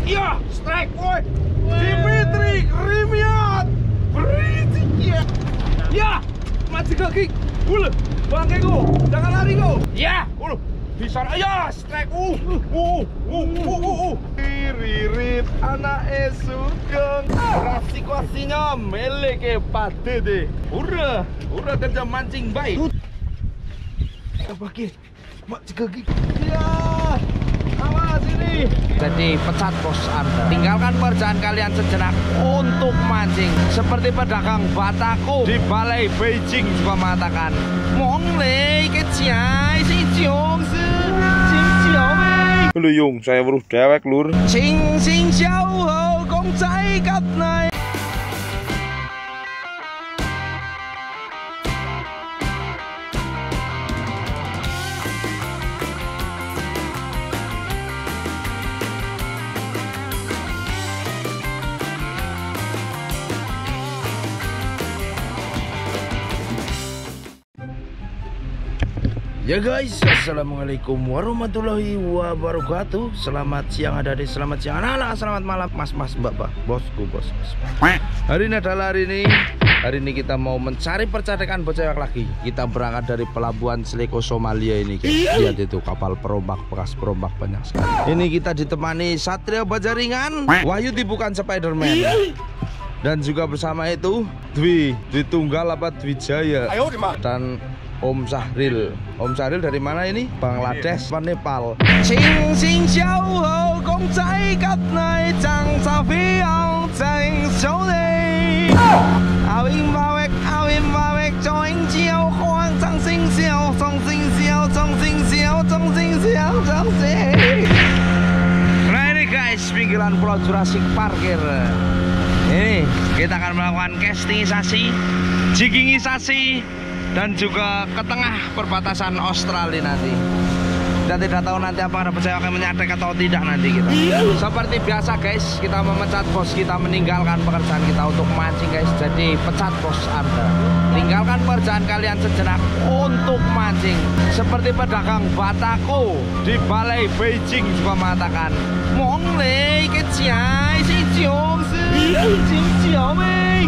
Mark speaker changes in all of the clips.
Speaker 1: Iya, strike boy. Dimitri Krimiat. Berisik ya. Ya, maju kaki. Bangke go. Jangan lari go. Ya, bisa. Ya, strike. Ririt anak sugeng. Rasi kuasinya meleke pade deh. Ura kerja mancing baik. Pakai mak kaki. Ya. Awas ini.
Speaker 2: Jadi pecat bos Anda. Tinggalkan pekerjaan kalian sejenak untuk mancing. Seperti pedagang batako di Balai Beijing juga mengatakan, Monglei keciai si Jong se Sing Xiao mei.
Speaker 1: Lu Yung, saya weruh dewek lur.
Speaker 2: Sing Xiao ho gong cai kat nai.
Speaker 1: Ya guys, assalamualaikum warahmatullahi wabarakatuh. Selamat siang adik-adik, selamat siang anak-anak, selamat malam mas-mas, mbak-mbak, bosku, bos. Hari ini kita mau mencari percetakan bocewek lagi. Kita berangkat dari pelabuhan Seleko Somalia ini guys. Lihat itu kapal perombak, bekas perombak banyak sekali. Ini kita ditemani Satria Bajaringan, Wahyu Tipukan Spiderman. Dan juga bersama itu Dwi Tunggal apa Dwijaya. Dan Om Sahril. Om Sahril dari mana ini? Bangladesh, Nepal.
Speaker 2: Sing Xiao ho gong cai kat nai chang sa fiang chang xiao dei. Awing bawek joing jiao huang chang sing xiao chong sing xiao chong sing xiao chong sing xiao chong sing. Nah ini guys, pinggiran Pulau Jurassic Park. Ini kita akan melakukan castingisasi, jigingisasi, dan juga ke tengah perbatasan Australia nanti. Kita tidak tahu nanti apa ada bocewek yang menyatek atau tidak nanti kita. Seperti biasa guys, kita memecat bos kita, meninggalkan pekerjaan kita untuk mancing guys. Jadi pecat bos Anda. Tinggalkan pekerjaan kalian sejenak untuk mancing. Seperti pedagang batako di Balai Beijing juga mengatakan, Monglei keciai si Jong se Sing Xiao mei.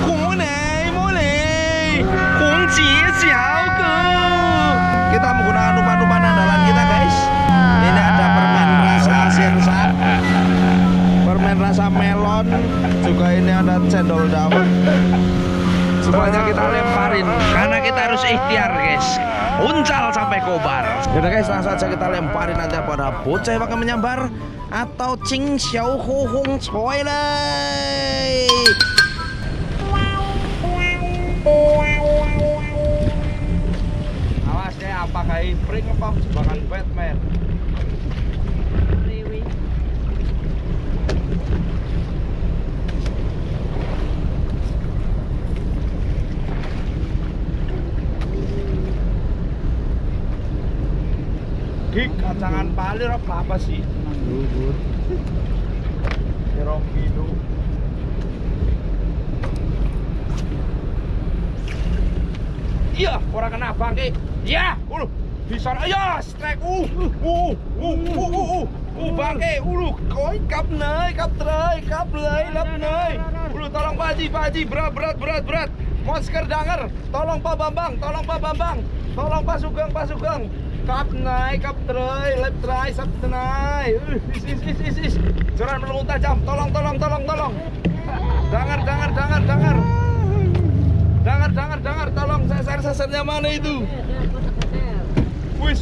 Speaker 1: Kita menggunakan umpan-umpan andalan kita guys. Ini ada permen rasa sensan, permen rasa melon, juga ini ada cendol dawet.
Speaker 2: Semuanya kita lemparin karena kita harus ikhtiar guys. Uncal sampai kobar.
Speaker 1: Yaudah guys, langsung saja kita lemparin nanti pada bocewek yang menyambar atau Cing Xiao Hu Hong Choi lei.
Speaker 2: Awas deh, apakah pring apa jebakan Batman?
Speaker 1: Gig kacangan palir apa sih? Kilo. Iya, orang kena bangke. Ya, bisa. Ya, strike. Bangke. Koi kap lep nei. Tolong Pak Haji, berat. Monster danger. Tolong Pak Bambang. Tolong Pak Sugeng. Kap trei, lep trei, sap tenai. Is. Jangan melungut tajam. Tolong. Dengar, tolong sasarnya mana itu? Wis.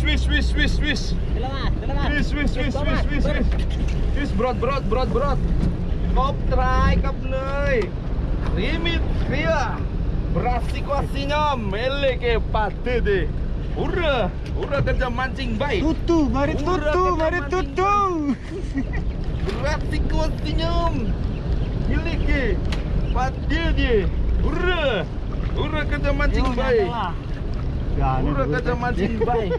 Speaker 1: Wis, berat. Kop try, kap nei. Rimit, kria. Berasi kuasinya, meleke pade deh. Ura kerja mancing baik.
Speaker 2: Mari tutu.
Speaker 1: Berasi kuasinya, meleke pade deh. Ura kerja mancing baik. Ura kerja mancing baik.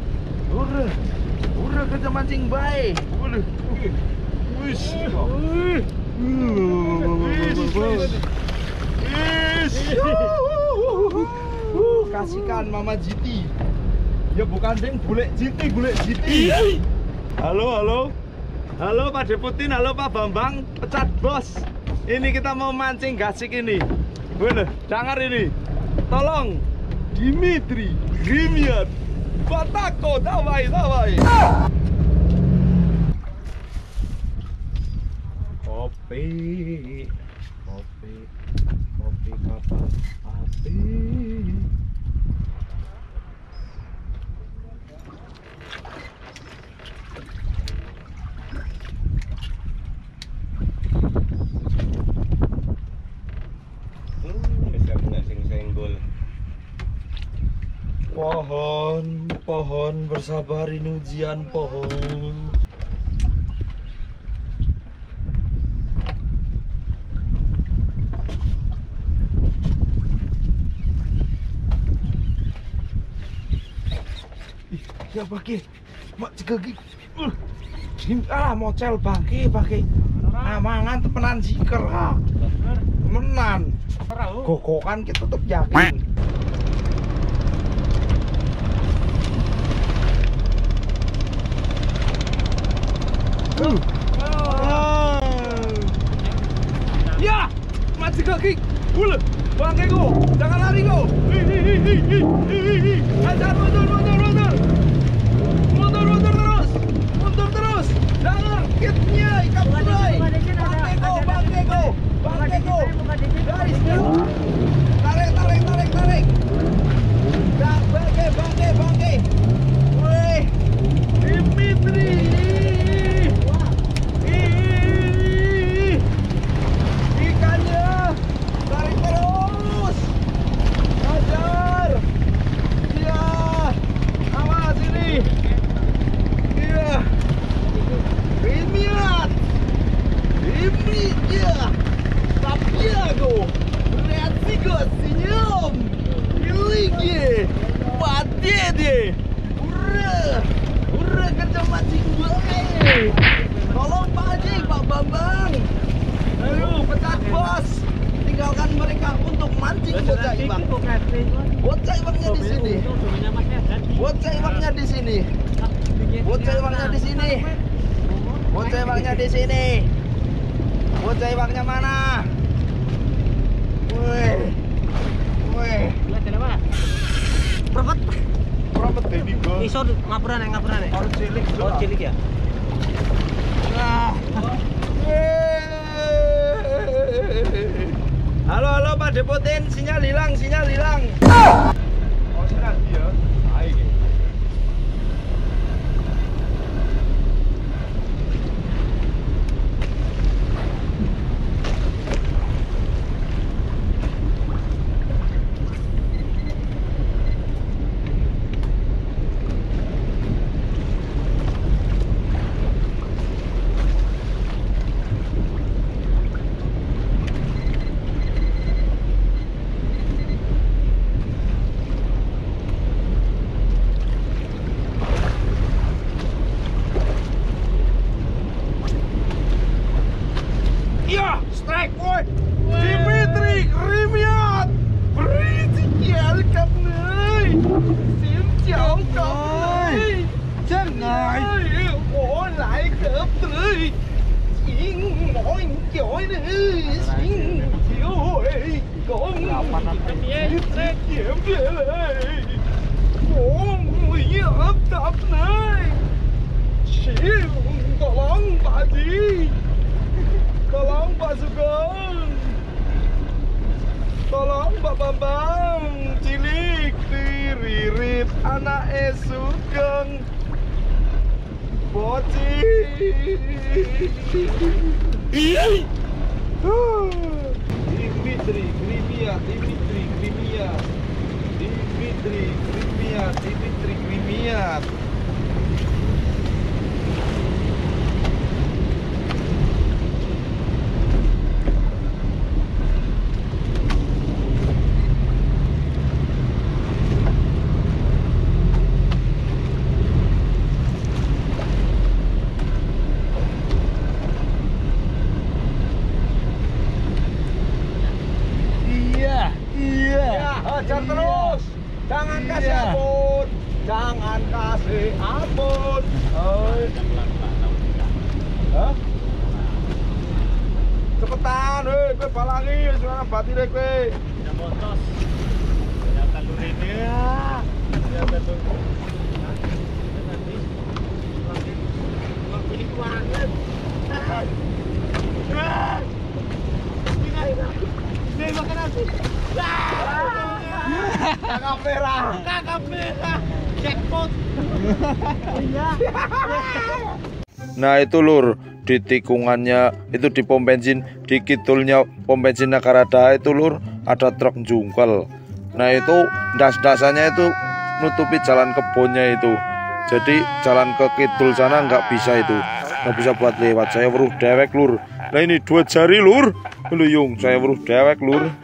Speaker 1: Ura kerja mancing baik. Wis. Kasihkan Mama Jiti. Ya bukan deng, golek Jiti. Halo.
Speaker 2: Halo Pak Deputin, halo Pak Bambang, pecat bos. Ini kita mau mancing gasik ini. Boleh, dengar ini. Tolong, Dimitri, Grimian, Batako, dawai. Kopi kapal api. Pohon bersabar, ini ujian pohon. Ya pakai mak cegagi. Mocel pakai. Mangan temenan siker. Menan. Gokokan kita tetep yakin. Ya, mati kaki. Bule, bangke go. Jangan lari go. Ajar mundur terus. Jangan kitnya ikat mulai. Bangke go. Guys, tarik. Bangke. Woi, Dimitri. Ura kencang mancing gue. Tolong Pak Haji, Pak Bambang. Aduh, pecat bos. Tinggalkan mereka untuk mancing bocah ibang. Bocah ibangnya di sini. Bocah ibangnya mana? Woi. Perempet ini bos.
Speaker 3: Iso ngapurane.
Speaker 2: Oh cilik ya. Nah. Halo Pak Deputin, sinyal hilang. Oh sinyal dia. Baik. Strike boy, Dimitri Grimian, beritikel cặp người, xin chào cặp người, chân ngài, bỏ lại cặp người, xin mọi giỏi đi, xin chịu hồi con, xin kiếm về lại, bỏ người ấp tập này, xin tolong Pak Haji. Tolong Pak Sugeng, tolong Pak Bambang, cilik diririt anak Sugeng, boci. Dimitri Grimian. Hajar terus, jangan kasih ampun,
Speaker 1: Hah? Cepetan, kowe balangi wis ana batire kowe.
Speaker 2: Ya botos. Ya talur ini ya. Ya betul. Ini kuarangan. Ini makan nasi. Kakak merah. Jackpot.
Speaker 1: Nah itu lur, di tikungannya itu di pom bensin, di kidulnya pom bensin Nagarada itu lur, ada truk jungkel. Nah itu das-dasannya itu nutupi jalan kebunnya itu. Jadi jalan ke kidul sana nggak bisa itu, nggak bisa buat lewat. Saya weruh dewek lur. Nah ini 2 jari lur, Luyung saya weruh dewek lur.